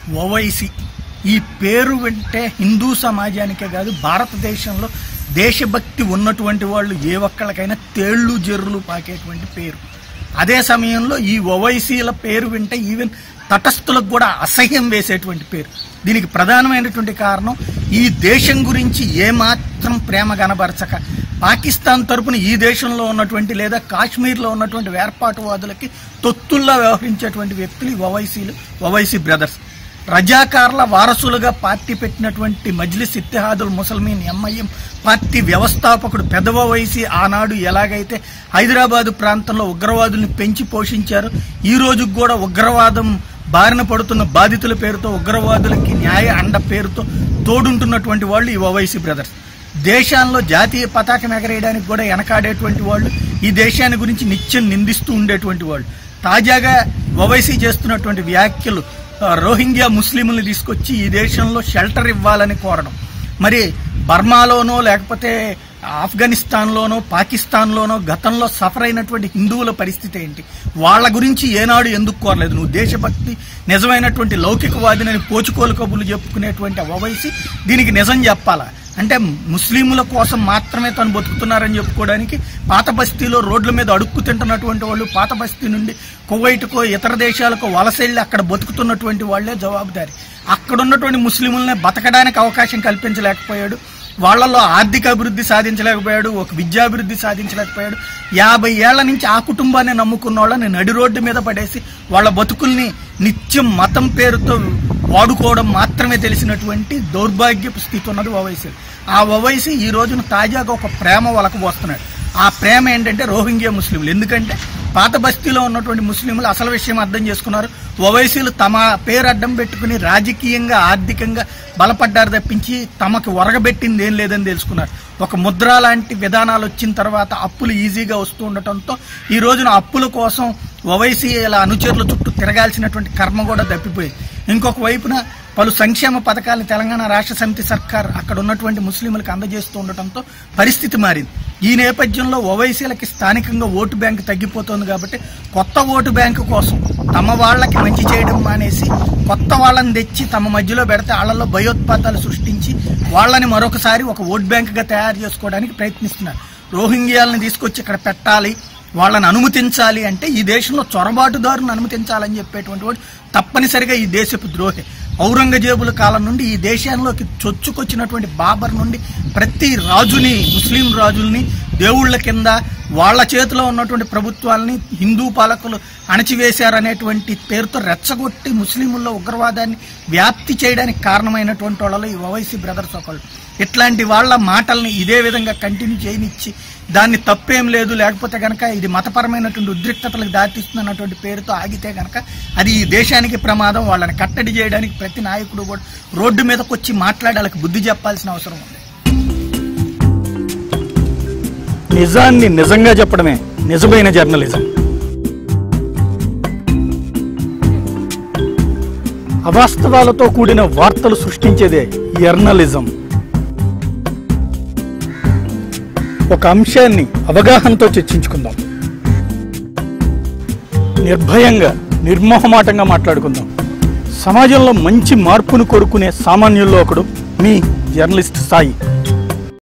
ఓవైసీ ఈ పేరు వింటే హిందూ సమాజానికే కాదు భారతదేశంలో దేశభక్తి ఉన్నటువంటి వాళ్ళు ఏ ఒక్కళ్ళకైనా తేళ్లు జర్రులు పాకేటువంటి పేరు. అదే సమయంలో ఈ ఓవైసీల పేరు వింటే ఈవెన్ తటస్థులకు కూడా అసహ్యం వేసేటువంటి పేరు. దీనికి ప్రధానమైనటువంటి కారణం ఈ దేశం గురించి ఏమాత్రం ప్రేమ కనబరచక పాకిస్తాన్ తరపున ఈ దేశంలో ఉన్నటువంటి లేదా కాశ్మీర్లో ఉన్నటువంటి వేర్పాటువాదులకి తొత్తుల్లా వ్యవహరించేటువంటి వ్యక్తులు ఓవైసీలు, ఓవైసీ బ్రదర్స్. రజాకార్ల వారసులుగా పార్టీ పెట్టినటువంటి మజ్లిస్ ఇత్తెహాదుల్ ముస్లిమీన్ ఎంఐఎం పార్టీ వ్యవస్థాపకుడు పెద్ద ఓవైసీ ఆనాడు ఎలాగైతే హైదరాబాదు ప్రాంతంలో ఉగ్రవాదుల్ని పెంచి పోషించారో ఈ రోజుకు కూడా ఉగ్రవాదం బారిన పడుతున్న బాధితుల పేరుతో ఉగ్రవాదులకి న్యాయ అండ పేరుతో తోడుంటున్నటువంటి వాళ్ళు ఈ ఓవైసీ బ్రదర్స్. దేశాల్లో జాతీయ పతాకం ఎగరేయడానికి కూడా వెనకాడేటువంటి వాళ్ళు, ఈ దేశాన్ని గురించి నిత్యం నిందిస్తూ ఉండేటువంటి వాళ్ళు. తాజాగా ఓవైసీ చేస్తున్నటువంటి వ్యాఖ్యలు రోహింగ్యా ముస్లింలను తీసుకొచ్చి ఈ దేశంలో షెల్టర్ ఇవ్వాలని కోరడం, మరి బర్మాలోనో లేకపోతే ఆఫ్ఘనిస్తాన్లోనో పాకిస్తాన్లోనో గతంలో సఫర్ అయినటువంటి హిందువుల పరిస్థితి ఏంటి, వాళ్ళ గురించి ఏనాడు ఎందుకు కోరలేదు? నువ్వు దేశభక్తి నిజమైనటువంటి లౌకికవాదిని పోచుకోలు కబుర్లు చెప్పుకునేటువంటి ఓవైసీ దీనికి నిజం చెప్పాలా? అంటే ముస్లింల కోసం మాత్రమే తను బతుకుతున్నారని చెప్పుకోవడానికి పాత బస్తీలో రోడ్ల మీద అడుక్కు తింటున్నటువంటి వాళ్ళు, పాత బస్తీ నుండి కువైట్కో ఇతర దేశాలకో వలసెళ్ళి అక్కడ బతుకుతున్నటువంటి వాళ్లే జవాబుదారి. అక్కడ ఉన్నటువంటి ముస్లింలనే బతకడానికి అవకాశం కల్పించలేకపోయాడు, వాళ్లలో ఆర్థిక అభివృద్ధి సాధించలేకపోయాడు, ఒక విద్యాభివృద్ధి సాధించలేకపోయాడు. 50 ఏళ్ల నుంచి ఆ కుటుంబాన్ని నమ్ముకున్న వాళ్ళని నడి రోడ్డు మీద పడేసి వాళ్ళ బతుకుల్ని నిత్యం మతం పేరుతో వాడుకోవడం మాత్రమే తెలిసినటువంటి దౌర్భాగ్యపు స్థితి ఉన్నది ఓవైసీ. ఆ ఓవైసీ ఈ రోజున తాజాగా ఒక ప్రేమ వలకబోస్తున్నాడు. ఆ ప్రేమ ఏంటంటే రోహింగ్యా ముస్లింలు. ఎందుకంటే పాత బస్తీలో ఉన్నటువంటి ముస్లింలు అసలు విషయం అర్థం చేసుకున్నారు. ఓవైసీలు తమ పేరు అడ్డం పెట్టుకుని రాజకీయంగా ఆర్థికంగా బలపడ్డారు తప్పించి తమకు ఒరగబెట్టింది ఏం లేదని తెలుసుకున్నారు. ఒక ముద్ర లాంటి విధానాలు వచ్చిన తర్వాత అప్పులు ఈజీగా వస్తూ ఉండటంతో ఈ రోజున అప్పుల కోసం ఓవైసీల అనుచరుల చుట్టూ తిరగాల్సినటువంటి కర్మ కూడా తప్పిపోయింది. ఇంకొక వైపున పలు సంక్షేమ పథకాలను తెలంగాణ రాష్ట్ర సమితి సర్కార్ అక్కడ ఉన్నటువంటి ముస్లింలకు అందజేస్తూ ఉండటంతో పరిస్థితి మారింది. ఈ నేపథ్యంలో ఓవైసీలకి స్థానికంగా ఓటు బ్యాంకు తగ్గిపోతుంది కాబట్టి కొత్త ఓటు బ్యాంకు కోసం తమ వాళ్లకి మంచి చేయడం మానేసి కొత్త వాళ్ళని తెచ్చి తమ మధ్యలో పెడితే వాళ్ళలో భయోత్పాతాలు సృష్టించి వాళ్ళని మరొకసారి ఒక ఓటు బ్యాంకుగా తయారు చేసుకోవడానికి ప్రయత్నిస్తున్నారు. రోహింగ్యాలను తీసుకొచ్చి ఇక్కడ పెట్టాలి, వాళ్ళని అనుమతించాలి అంటే ఈ దేశంలో చొరబాటుదారులను అనుమతించాలని చెప్పేటువంటి వాడు తప్పనిసరిగా ఈ దేశపు ద్రోహి. ఔరంగజేబుల కాలం నుండి ఈ దేశంలోకి చొచ్చుకొచ్చినటువంటి బాబర్ నుండి ప్రతి రాజుని, ముస్లిం రాజుల్ని దేవుళ్ల కింద వాళ్ల చేతిలో ఉన్నటువంటి ప్రభుత్వాలని హిందూ పాలకులు అణచివేశారనేటువంటి పేరుతో రెచ్చగొట్టి ముస్లింల్లో ఉగ్రవాదాన్ని వ్యాప్తి చేయడానికి కారణమైనటువంటి వాళ్ళలో ఈ ఓవైసీ బ్రదర్స్ ఒకళ్ళు. ఇట్లాంటి వాళ్ళ మాటల్ని ఇదే విధంగా కంటిన్యూ చేయనిచ్చి దాన్ని తప్పేం లేదు, లేకపోతే కనుక ఇది మతపరమైనటువంటి ఉద్రిక్తతలకు దారితీస్తున్నటువంటి పేరుతో ఆగితే కనుక అది ఈ దేశానికి ప్రమాదం. వాళ్ళని కట్టడి చేయడానికి ప్రతి నాయకుడు కూడా రోడ్డు మీదకి వచ్చి మాట్లాడి వాళ్ళకి బుద్ధి చెప్పాల్సిన అవసరం ఉంది. నిజాన్ని నిజంగా చెప్పడమే నిజమైన జర్నలిజం. అవాస్తవాలతో కూడిన వార్తలు సృష్టించేదే జర్నలిజం. ఒక అంశాన్ని అవగాహనతో చర్చించుకుందాం, నిర్భయంగా నిర్మోహమాటంగా మాట్లాడుకుందాం. సమాజంలో మంచి మార్పును కోరుకునే సామాన్యుల్లో ఒకడు మీ జర్నలిస్ట్ సాయి.